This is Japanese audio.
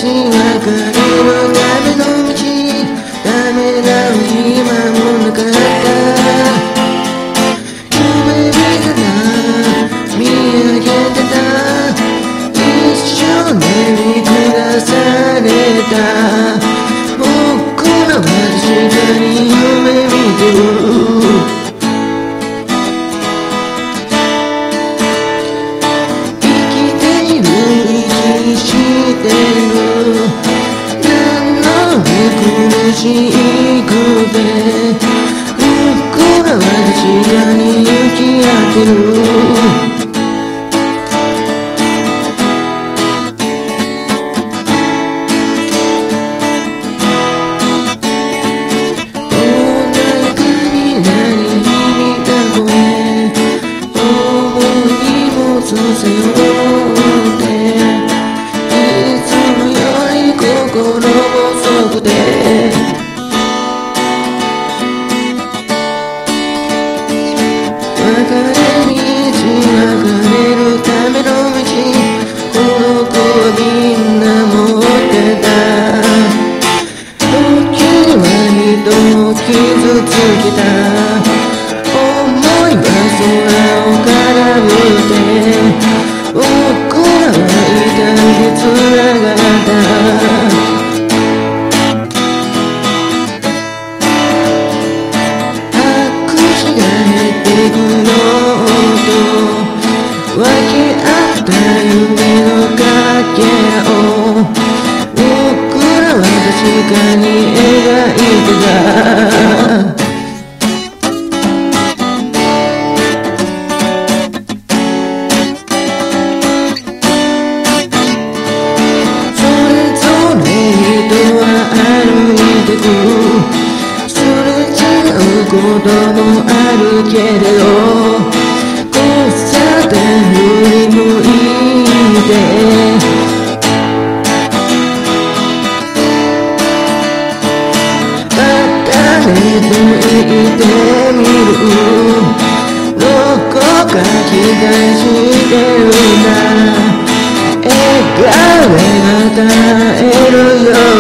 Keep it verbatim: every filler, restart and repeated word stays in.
ち別れるための道、ダメな今もなかった夢見てた、見上げてた、一生練り下された、僕らは確かに夢見てる。生きている生きしてる、何の苦しいくて僕らは確かに向き合ってる。笑顔で与えるよ